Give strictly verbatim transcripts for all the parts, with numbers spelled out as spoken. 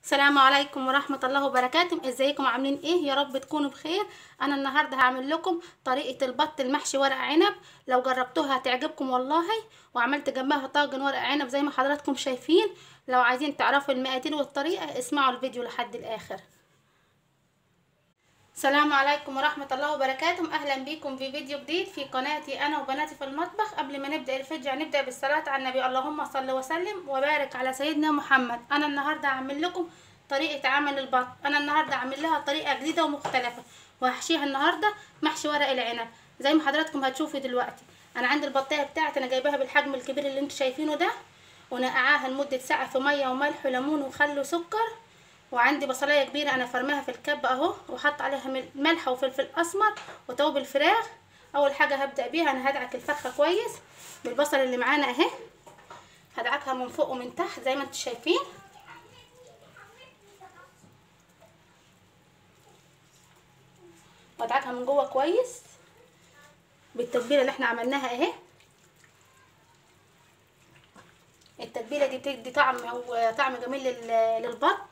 السلام عليكم ورحمة الله وبركاته. ازيكم عاملين ايه؟ يا رب تكونوا بخير. انا النهاردة هعمل لكم طريقة البط المحشي ورق عنب. لو جربتوها هتعجبكم والله. وعملت جنبها طاجن ورق عنب زي ما حضراتكم شايفين. لو عايزين تعرفوا المقادير والطريقة اسمعوا الفيديو لحد الاخر. السلام عليكم ورحمة الله وبركاته. اهلا بيكم في فيديو جديد في قناتي انا وبناتي في المطبخ. قبل ما نبدأ الفيديو هنبدأ بالصلاة على النبي. اللهم صل وسلم وبارك على سيدنا محمد. انا النهاردة هعمل لكم طريقة عمل البط. انا النهاردة هعمل لها طريقة جديدة ومختلفة، وهحشيها النهاردة محشي ورق العنب زي ما حضراتكم هتشوفوا دلوقتي. انا عندي البطاية بتاعتي انا جايباها بالحجم الكبير اللي انتوا شايفينه ده، ونقعاها لمدة ساعة في مية وملح وليمون وخل وسكر. وعندي بصلايه كبيره انا فرماها في الكب اهو، وحط عليها ملح وفلفل اسمر وتوابل فراخ. اول حاجه هبدا بيها انا هدعك الفرخه كويس بالبصل اللي معانا اهي. هدعكها من فوق ومن تحت زي ما انتم شايفين، وادعكها من جوه كويس بالتتبيله اللي احنا عملناها اهي. التتبيله دي بتدي طعم وطعم جميل للبط.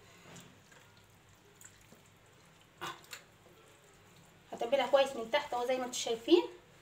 هتبلها كويس من تحت اهو زي ما انتم شايفين.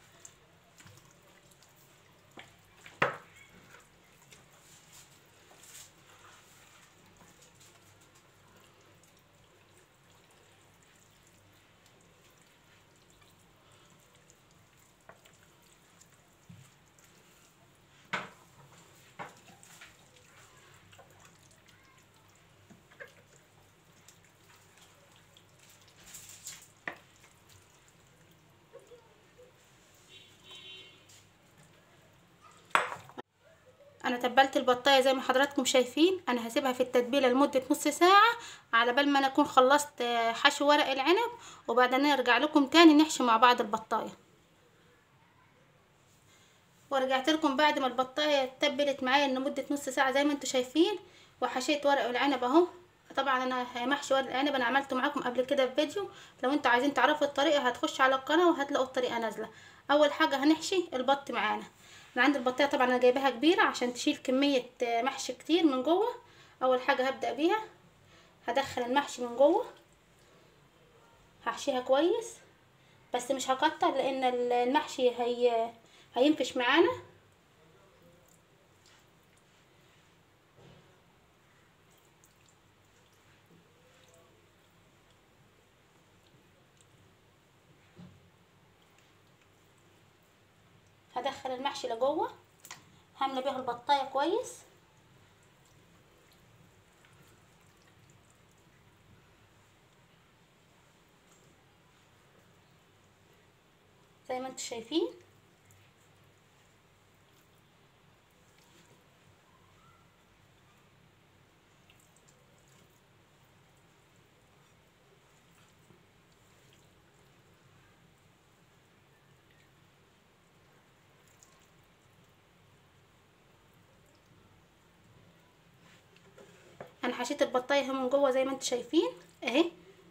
انا تبلت البطايه زي ما حضراتكم شايفين. انا هسيبها في التتبيله لمده نص ساعه على بال ما انا اكون خلصت حشو ورق العنب، وبعدين نرجع لكم تاني نحشي مع بعض البطايه. ورجعت لكم بعد ما البطايه اتبلت معايا لمده نص ساعه زي ما انتم شايفين، وحشيت ورق العنب اهو. طبعا انا محشي ورق العنب انا عملته معاكم قبل كده في فيديو، لو انتوا عايزين تعرفوا الطريقه هتخشوا على القناه وهتلاقوا الطريقه نازله. اول حاجه هنحشي البط معانا. انا عندي البطايه طبعا انا جايباها كبيره عشان تشيل كميه محشي كتير من جوه. اول حاجه هبدا بيها هدخل المحشي من جوه، هحشيها كويس بس مش هكتر لان المحشي هي هينفش معانا. هدخل المحشي لجوه، هملى بيها البطايه كويس زي ما انتم شايفين. انا حشيت البطايه اهي من جوه زي ما انتم شايفين اهي.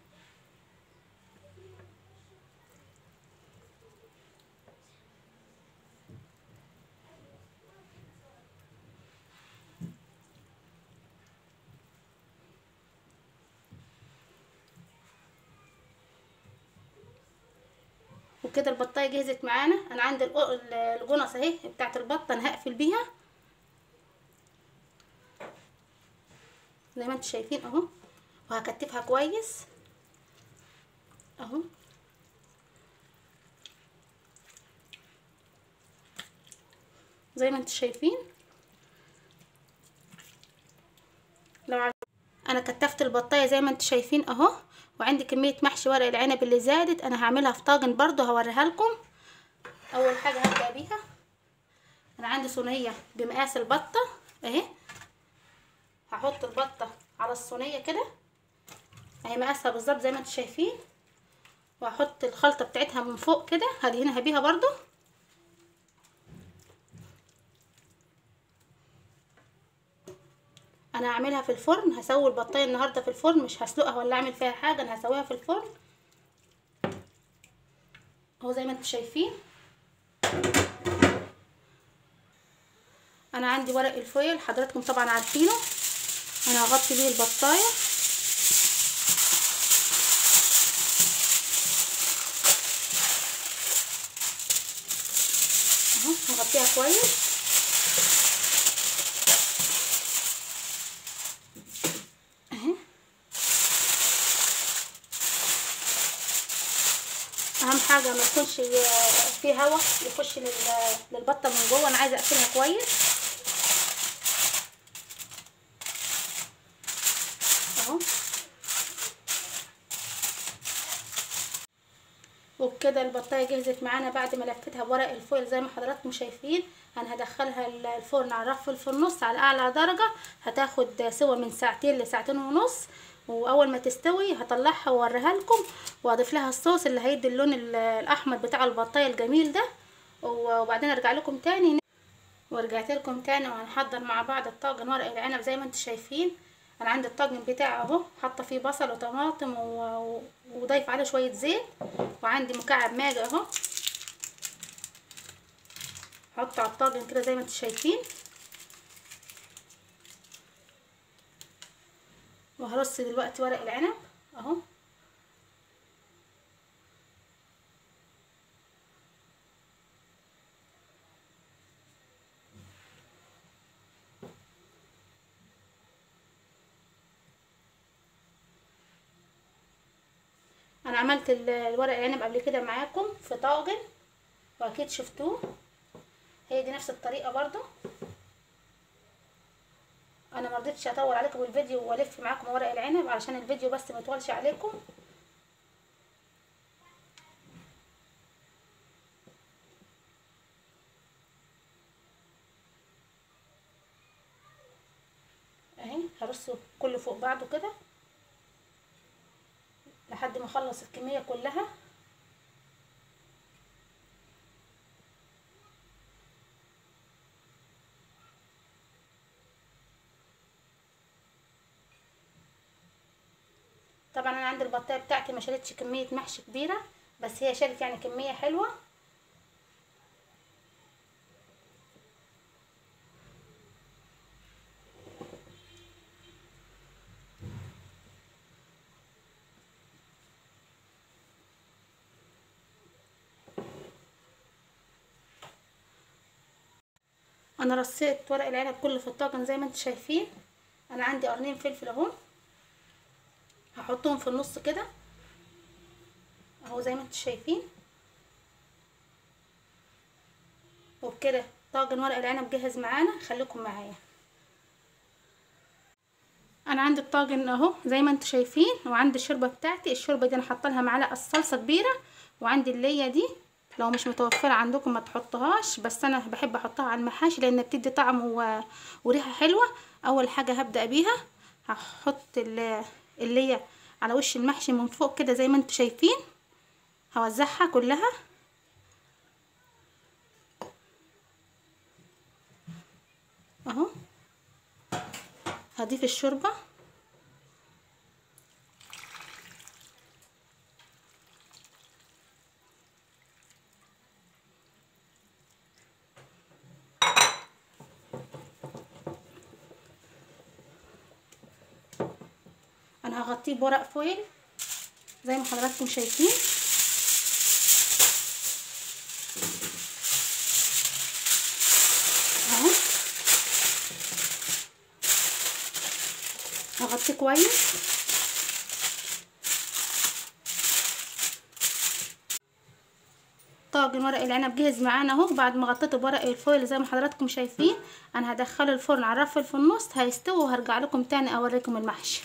وكده البطايه جهزت معانا. انا عندي الجنص اهي بتاعت البطه انا هقفل بيها زي ما انتم شايفين اهو، وهكتفها كويس اهو. زي ما انتم شايفين لو عايز... انا كتفت البطايه زي ما انتم شايفين اهو، وعندي كميه محشي ورق العنب اللي زادت انا هعملها في طاجن برضو هوريها لكم. اول حاجه هبدا بيها انا عندي صينيه بمقاس البطه اهي. هحط البطه على الصينيه كده اهي مقاسها بالظبط زي ما انتم شايفين، وهحط الخلطه بتاعتها من فوق كده هدهنها بيها برضو. انا هعملها في الفرن، هسوي البطايه النهارده في الفرن، مش هسلقها ولا اعمل فيها حاجه، انا هسويها في الفرن اهو زي ما انتم شايفين. انا عندي ورق الفويل حضراتكم طبعا عارفينه، انا هغطي بيه البطايه اهو، هغطيها كويس. اهي اهم حاجه ما يكونش فيه هواء يخش للبطه من جوه، انا عايزه اقفلها كويس اهو. وبكده البطايه جهزت معانا بعد ما لفتها بورق الفويل زي ما حضراتكم شايفين. انا هدخلها الفرن على الرف في النص على اعلى درجه، هتاخد سوا من ساعتين لساعتين ونص. واول ما تستوي هطلعها واوريها لكم، واضيف لها الصوص اللي هيدي اللون الاحمر بتاع البطايه الجميل ده. وبعدين ارجع لكم تاني. ورجعت لكم تاني وهنحضر مع بعض الطاجن ورق العنب زي ما انتم شايفين. انا عندي الطاجن بتاعي اهو، حاطه فيه بصل وطماطم و... وضايف عليه شويه زيت، وعندي مكعب ماجي اهو، حطه على الطاجن كده زي ما انتم شايفين. وهرص دلوقتي ورق العنب اهو. انا عملت الورق العنب قبل كده معاكم في طاجن واكيد شفتوه، هي دي نفس الطريقه برضو. انا ما رضيتش اطول عليكم الفيديو والف معاكم ورق العنب علشان الفيديو بس ما يطولش عليكم. اهي هرصه كله فوق بعضه كده لحد ما اخلص الكميه كلها. طبعا انا عندي البطايه بتاعتي ما شالتش كميه محشي كبيره، بس هي شالت يعني كميه حلوه. انا رصيت ورق العنب كله في الطاجن زي ما انتم شايفين. انا عندي قرنين فلفل اهو، هحطهم في النص كده اهو زي ما انتم شايفين. وبكده طاجن ورق العنب جاهز معانا، خليكم معايا. انا عندي الطاجن اهو زي ما انتم شايفين، وعندي الشوربه بتاعتي. الشوربه دي انا حاطه لها معلقه الصلصه كبيره، وعندي الليه دي لو مش متوفره عندكم ما تحطوهاش، بس انا بحب احطها على المحاشي لان بتدي طعم و... وريحه حلوه. اول حاجه هبدا بيها هحط الليه على وش المحشي من فوق كده زي ما انتم شايفين، هوزعها كلها اهو. هضيف الشوربه انا هغطيه بورق فويل زي ما حضراتكم شايفين اهو. هغطيه كويس. طاجن ورق العنب جاهز معانا اهو بعد ما غطيته بورق الفويل زي ما حضراتكم شايفين. انا هدخله الفرن على الرف في النص هيستوي، وهرجع لكم تاني اوريكم المحشي.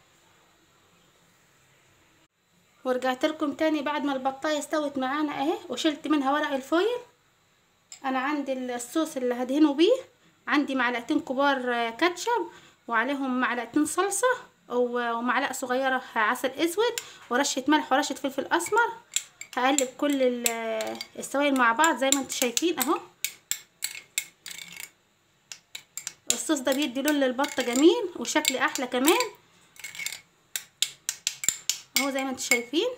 ورجعت لكم تاني بعد ما البطايه استوت معانا اهي، وشلت منها ورق الفويل. انا عندي الصوص اللي هدهنه بيه، عندي معلقتين كبار كاتشب وعليهم معلقتين صلصه ومعلقه صغيره عسل اسود ورشه ملح ورشه فلفل اسمر. هقلب كل السوائل مع بعض زي ما انتم شايفين اهو. الصوص ده بيدي لون للبطه جميل وشكل احلى كمان اهو زي ما انتم شايفين.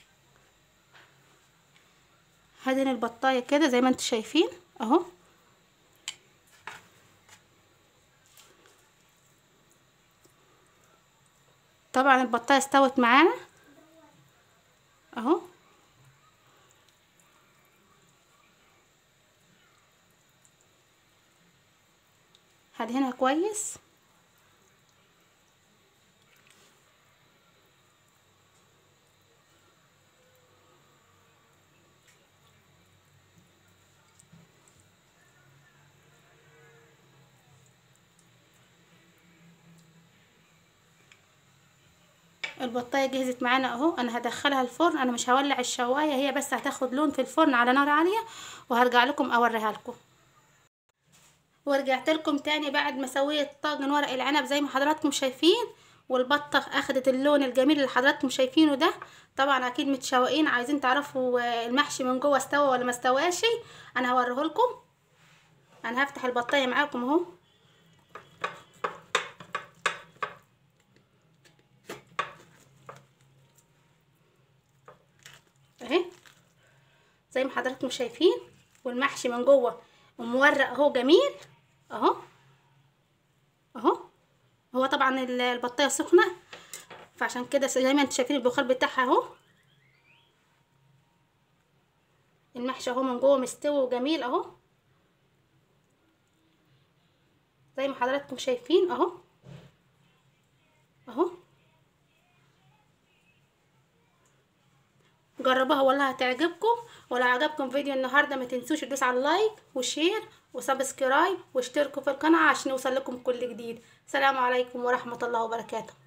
هدهن البطايه كده زي ما انتم شايفين اهو. طبعا البطايه استوت معانا اهو. هدهنها كويس. البطايه جهزت معانا اهو. انا هدخلها الفرن، انا مش هولع الشوايه، هي بس هتاخد لون في الفرن على نار عاليه وهرجع لكم اوريها لكم. ورجعت لكم تاني بعد ما سويت طاجن ورق العنب زي ما حضراتكم شايفين، والبطه اخدت اللون الجميل اللي حضراتكم شايفينه ده. طبعا اكيد متشوقين عايزين تعرفوا المحشي من جوه استوى ولا ما استواش. انا هوريه لكم. انا هفتح البطايه معاكم اهو. اهي زي ما حضراتكم شايفين، والمحشي من جوه مورق اهو جميل اهو اهو. هو طبعا البطايه سخنه فعشان كده زي ما انتم شايفين البخار بتاعها اهو. المحشي اهو من جوه مستوي وجميل اهو زي ما حضراتكم شايفين اهو اهو. جربوها والله هتعجبكم. ولو عجبكم فيديو النهارده ما تنسوش تدوسوا على اللايك وشير وسبسكرايب واشتركوا في القناه عشان يوصل لكم كل جديد. السلام عليكم ورحمه الله وبركاته.